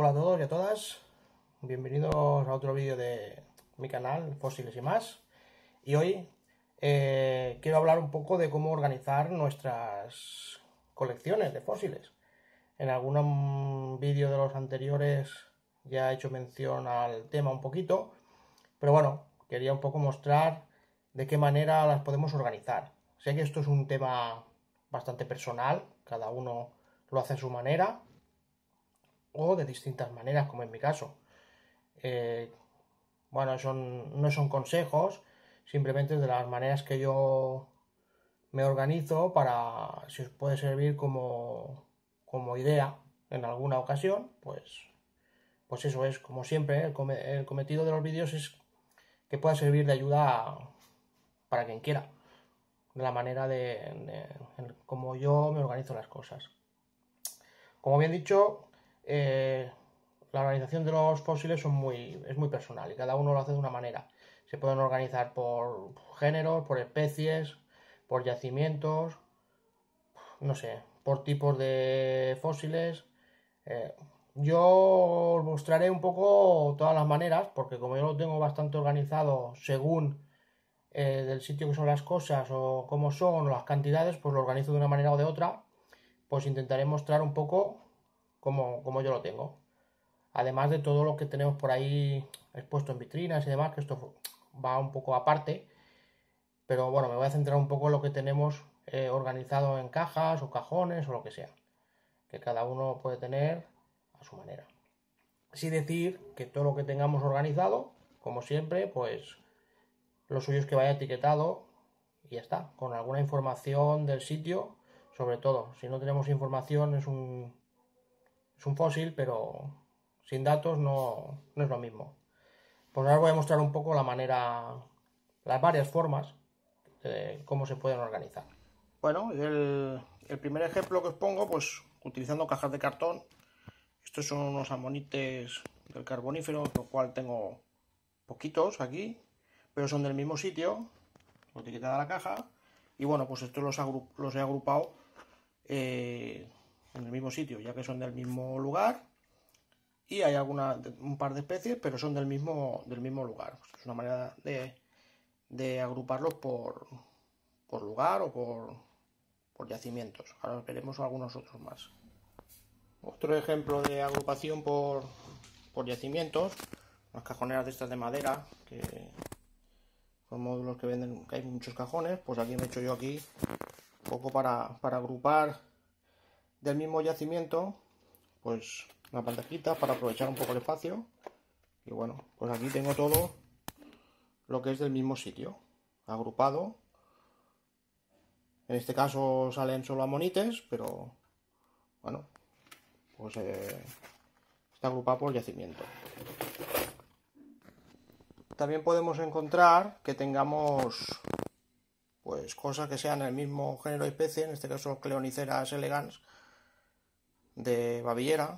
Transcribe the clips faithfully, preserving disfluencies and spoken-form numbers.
Hola a todos y a todas, bienvenidos a otro vídeo de mi canal Fósiles y más. Y hoy eh, quiero hablar un poco de cómo organizar nuestras colecciones de fósiles. En algún vídeo de los anteriores ya he hecho mención al tema un poquito, pero bueno, quería un poco mostrar de qué manera las podemos organizar. Sé que esto es un tema bastante personal, cada uno lo hace a su manera o de distintas maneras, como en mi caso. Eh, bueno, son, no son consejos, simplemente de las maneras que yo me organizo para, si os puede servir como, como idea en alguna ocasión, pues, pues eso es, como siempre, el, come, el cometido de los vídeos es que pueda servir de ayuda para quien quiera, de la manera de, de, de como yo me organizo las cosas. Como bien dicho, eh, la organización de los fósiles son muy, es muy personal y cada uno lo hace de una manera. Se pueden organizar por géneros, por especies, por yacimientos, no sé, por tipos de fósiles. Eh, yo os mostraré un poco todas las maneras, porque como yo lo tengo bastante organizado según eh, del sitio que son las cosas o cómo son o las cantidades, pues lo organizo de una manera o de otra. Pues intentaré mostrar un poco cómo, cómo yo lo tengo. Además de todo lo que tenemos por ahí expuesto en vitrinas y demás, que esto va un poco aparte. Pero bueno, me voy a centrar un poco en lo que tenemos eh, organizado en cajas o cajones o lo que sea. Que cada uno puede tener a su manera. Así decir que todo lo que tengamos organizado, como siempre, pues lo suyo es que vaya etiquetado y ya está. Con alguna información del sitio, sobre todo. Si no tenemos información es un, es un fósil, pero sin datos no, no es lo mismo. Pues ahora os voy a mostrar un poco la manera, las varias formas de cómo se pueden organizar. Bueno, el, el primer ejemplo que os pongo, pues utilizando cajas de cartón. Estos son unos amonites del carbonífero, lo cual tengo poquitos aquí, pero son del mismo sitio, etiquetada la caja. Y bueno, pues estos los, los he agrupado eh, en el mismo sitio, ya que son del mismo lugar. Y hay alguna, un par de especies, pero son del mismo, del mismo lugar. Pues es una manera de, de agruparlos por, por lugar o por, por yacimientos. Ahora veremos algunos otros más. Otro ejemplo de agrupación por, por yacimientos, las cajoneras de estas de madera, que son módulos que venden, que hay muchos cajones. Pues aquí me he hecho yo aquí un poco para, para agrupar del mismo yacimiento, pues una pantallita para aprovechar un poco el espacio. Y bueno, pues aquí tengo todo lo que es del mismo sitio, agrupado. En este caso salen solo amonites, pero bueno, pues eh, está agrupado por yacimiento. También podemos encontrar que tengamos pues cosas que sean el mismo género y especie, en este caso Cleoniceras elegans de babillera.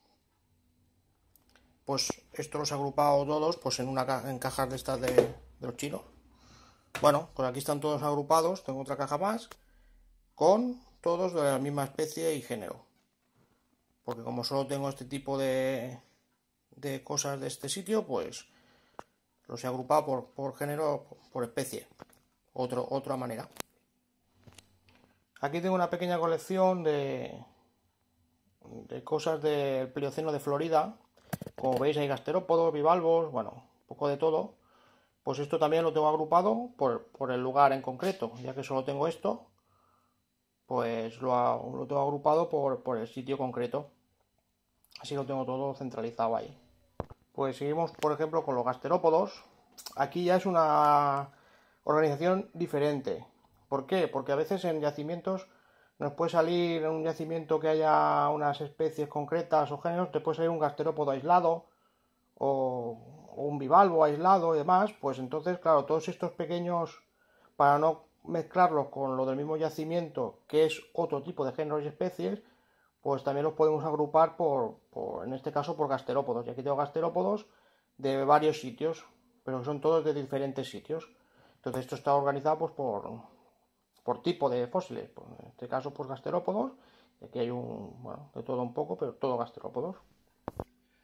Pues esto los he agrupado todos pues en una en cajas de estas de, de los chinos. Bueno, pues aquí están todos agrupados. Tengo otra caja más con todos de la misma especie y género, porque como solo tengo este tipo de, de cosas de este sitio, pues los he agrupado por, por género, por especie. Otro, otra manera. Aquí tengo una pequeña colección de, de cosas del Plioceno de Florida. Como veis hay gasterópodos, bivalvos, bueno, un poco de todo. Pues esto también lo tengo agrupado por, por el lugar en concreto, ya que solo tengo esto, pues lo, lo tengo agrupado por, por el sitio concreto. Así lo tengo todo centralizado ahí. Pues seguimos, por ejemplo, con los gasterópodos. Aquí ya es una organización diferente. ¿Por qué? Porque a veces en yacimientos nos puede salir, en un yacimiento que haya unas especies concretas o géneros, te puede salir un gasterópodo aislado o, o un bivalvo aislado y demás. Pues entonces, claro, todos estos pequeños, para no mezclarlos con lo del mismo yacimiento, que es otro tipo de géneros y especies, pues también los podemos agrupar por, por, en este caso, por gasterópodos. Y aquí tengo gasterópodos de varios sitios, pero son todos de diferentes sitios. Entonces esto está organizado pues por, por tipo de fósiles. Pues en este caso, pues gasterópodos. Y aquí hay un, bueno, de todo un poco, pero todo gasterópodos.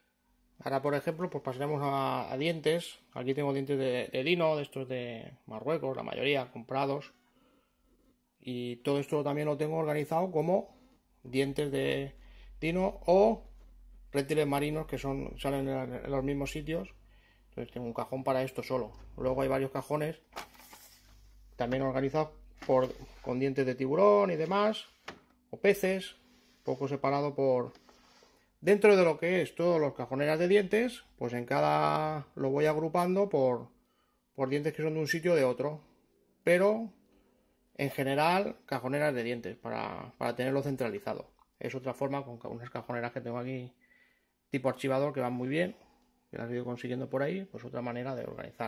Ahora, por ejemplo, pues pasaremos a, a dientes. Aquí tengo dientes de, de Dino, de estos de Marruecos, la mayoría comprados. Y todo esto también lo tengo organizado como dientes de Dino o reptiles marinos que son salen en los mismos sitios. Entonces tengo un cajón para esto solo. Luego hay varios cajones también organizados por, con dientes de tiburón y demás, o peces, poco separado por... Dentro de lo que es todos los cajoneras de dientes, pues en cada lo voy agrupando por, por dientes que son de un sitio o de otro. Pero en general, cajoneras de dientes para, para tenerlo centralizado. Es otra forma con unas cajoneras que tengo aquí tipo archivador que van muy bien, que las he ido consiguiendo por ahí, pues otra manera de organizar.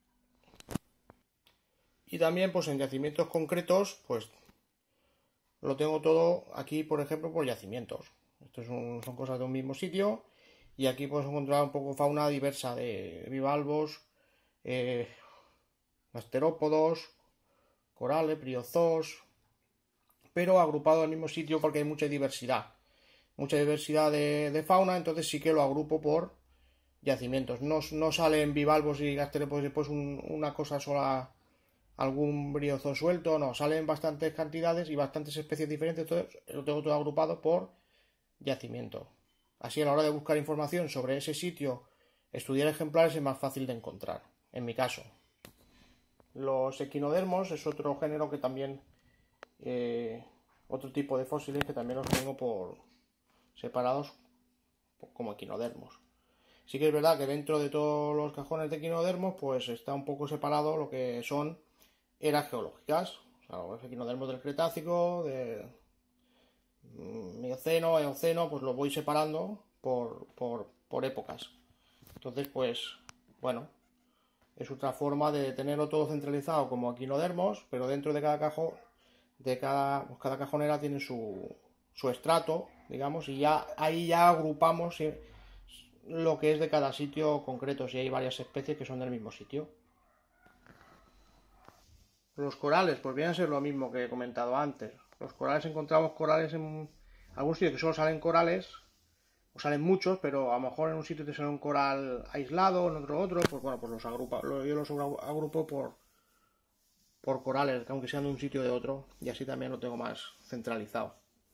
Y también pues en yacimientos concretos, pues lo tengo todo aquí, por ejemplo, por yacimientos. Estos son, son cosas de un mismo sitio y aquí puedes encontrar un poco fauna diversa de bivalvos, eh, gasterópodos, corales, briozoos, pero agrupado al mismo sitio porque hay mucha diversidad. Mucha diversidad de, de fauna, entonces sí que lo agrupo por yacimientos. No, no salen bivalvos y gasterópodos después un, una cosa sola, algún briozo suelto, no, salen bastantes cantidades y bastantes especies diferentes, entonces lo tengo todo agrupado por yacimiento. Así a la hora de buscar información sobre ese sitio, estudiar ejemplares es más fácil de encontrar, en mi caso. Los equinodermos es otro género que también, eh, otro tipo de fósiles que también los tengo por separados como equinodermos. Sí que es verdad que dentro de todos los cajones de equinodermos pues está un poco separado lo que son eras geológicas, o sea, los equinodermos del Cretácico, de Mioceno, Eoceno, pues los voy separando por, por, por épocas. Entonces, pues, bueno, es otra forma de tenerlo todo centralizado como equinodermos, pero dentro de cada cajón, de cada, pues cada cajonera tiene su, su estrato, digamos, y ya ahí ya agrupamos lo que es de cada sitio concreto, si hay varias especies que son del mismo sitio. Los corales, pues vienen a ser lo mismo que he comentado antes. Los corales, encontramos corales en algún sitio que solo salen corales, o salen muchos, pero a lo mejor en un sitio te sale un coral aislado, en otro otro, pues bueno, pues los agrupa, yo los agrupo por, por corales, aunque sean de un sitio o de otro, y así también lo tengo más centralizado.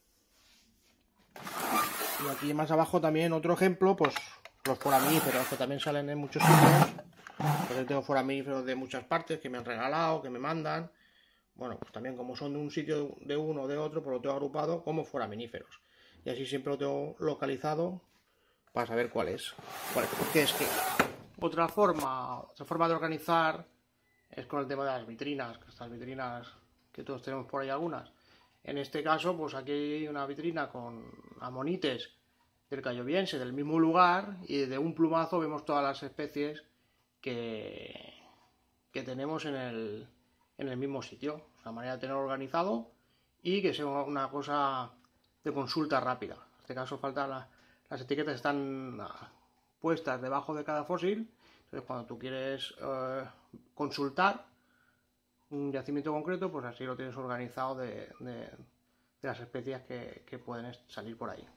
Y aquí más abajo también otro ejemplo, pues los foraminíferos, que también salen en muchos sitios. Entonces tengo foraminíferos de muchas partes que me han regalado, que me mandan. Bueno, pues también como son de un sitio de uno o de otro, pues lo tengo agrupado como foraminíferos. Y así siempre lo tengo localizado para saber cuál es. Cuál es porque es que otra forma, otra forma de organizar es con el tema de las vitrinas, que estas vitrinas que todos tenemos por ahí algunas. En este caso, pues aquí hay una vitrina con amonites del cayobiense del mismo lugar y de un plumazo vemos todas las especies que, que tenemos en el, en el mismo sitio. Es una manera de tenerlo organizado y que sea una cosa de consulta rápida. En este caso falta la, las etiquetas están puestas debajo de cada fósil. Entonces cuando tú quieres eh, consultar un yacimiento concreto, pues así lo tienes organizado de, de, de las especies que, que pueden salir por ahí.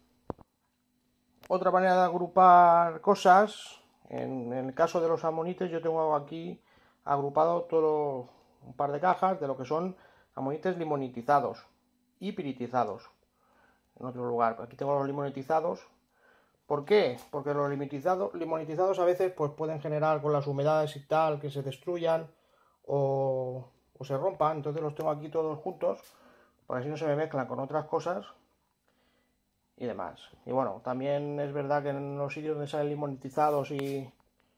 Otra manera de agrupar cosas, en, en el caso de los amonites, yo tengo aquí agrupado todo un par de cajas de lo que son amonites limonitizados y piritizados. En otro lugar, aquí tengo los limonitizados. ¿Por qué? Porque los limonitizados, limonitizados a veces pues, pueden generar con las humedades y tal que se destruyan o, o se rompan. Entonces los tengo aquí todos juntos para así no se me mezclan con otras cosas y demás. Y bueno, también es verdad que en los sitios donde salen limonitizados y,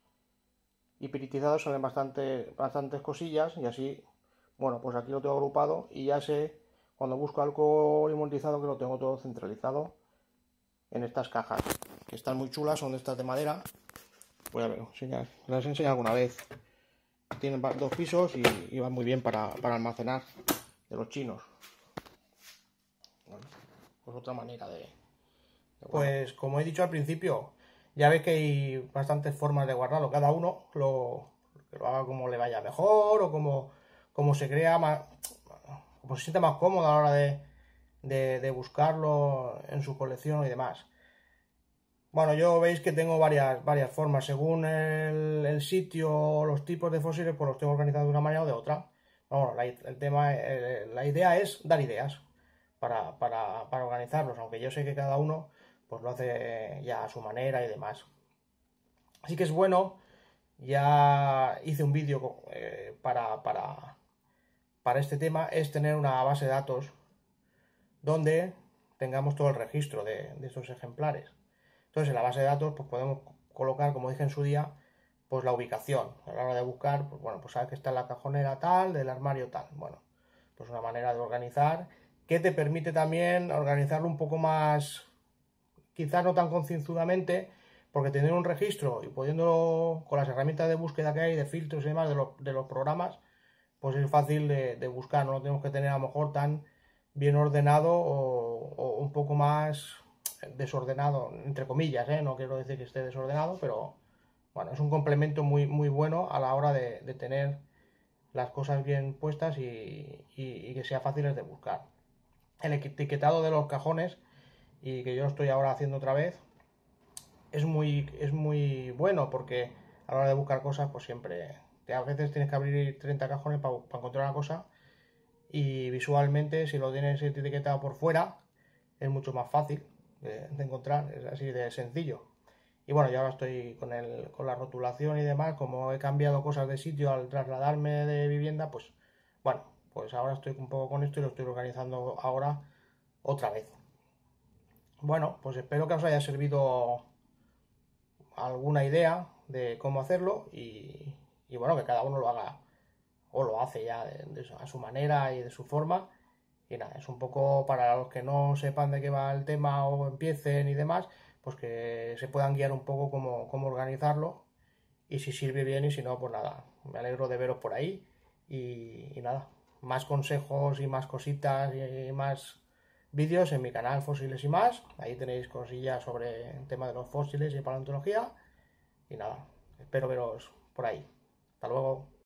y piritizados salen bastante, bastantes cosillas y así, bueno, pues aquí lo tengo agrupado y ya sé cuando busco algo limonitizado que lo tengo todo centralizado en estas cajas, que están muy chulas, son de estas de madera. Voy a ver, enseñar, las he enseñado alguna vez. Tienen dos pisos y, y van muy bien para, para almacenar de los chinos. Bueno, pues otra manera de... de pues como he dicho al principio, ya veis que hay bastantes formas de guardarlo. Cada uno lo, lo haga como le vaya mejor o como, como se crea más, como se siente más cómodo a la hora de, de, de buscarlo en su colección y demás. Bueno, yo veis que tengo varias, varias formas. Según el, el sitio o los tipos de fósiles, pues los tengo organizados de una manera o de otra. Bueno, la, el tema, eh, la idea es dar ideas para, para, para organizarlos, aunque yo sé que cada uno pues lo hace ya a su manera y demás. Así que es bueno, ya hice un vídeo eh, para, para, para este tema, es tener una base de datos donde tengamos todo el registro de, de estos ejemplares. Entonces en la base de datos pues podemos colocar, como dije en su día, pues la ubicación. A la hora de buscar, pues bueno, pues sabes que está en la cajonera tal, del armario tal. Bueno, pues una manera de organizar que te permite también organizarlo un poco más, quizás no tan concienzudamente, porque tener un registro y pudiendo, con las herramientas de búsqueda que hay, de filtros y demás de los, de los programas, pues es fácil de, de buscar, no lo tenemos que tener a lo mejor tan bien ordenado o, o un poco más desordenado, entre comillas, ¿eh? No quiero decir que esté desordenado, pero bueno, es un complemento muy, muy bueno a la hora de, de tener las cosas bien puestas y, y, y que sea fáciles de buscar. El etiquetado de los cajones, y que yo lo estoy ahora haciendo otra vez, es muy, es muy bueno porque a la hora de buscar cosas, pues siempre, te, a veces tienes que abrir treinta cajones para, para encontrar una cosa y visualmente, si lo tienes etiquetado por fuera, es mucho más fácil de, de encontrar, es así de sencillo. Y bueno, yo ahora estoy con, el, con la rotulación y demás, como he cambiado cosas de sitio al trasladarme de vivienda, pues bueno, pues ahora estoy un poco con esto y lo estoy organizando ahora otra vez. Bueno, pues espero que os haya servido alguna idea de cómo hacerlo y, y bueno, que cada uno lo haga o lo hace ya de, de, a su manera y de su forma. Y nada, es un poco para los que no sepan de qué va el tema o empiecen y demás, pues que se puedan guiar un poco cómo, cómo organizarlo y si sirve bien y si no, pues nada, me alegro de veros por ahí y, y nada, más consejos y más cositas y más vídeos en mi canal Fósiles y más, ahí tenéis cosillas sobre el tema de los fósiles y paleontología y nada, espero veros por ahí. Hasta luego.